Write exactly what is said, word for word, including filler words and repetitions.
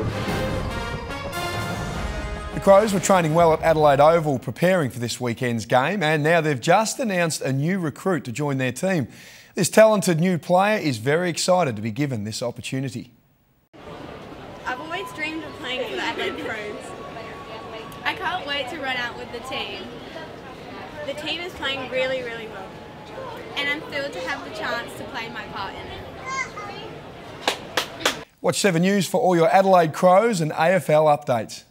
The Crows were training well at Adelaide Oval preparing for this weekend's game, and now they've just announced a new recruit to join their team. This talented new player is very excited to be given this opportunity. I've always dreamed of playing for the Adelaide Crows. I can't wait to run out with the team. The team is playing really, really well, and I'm thrilled to have the chance to play my part in it. Watch seven News for all your Adelaide Crows and A F L updates.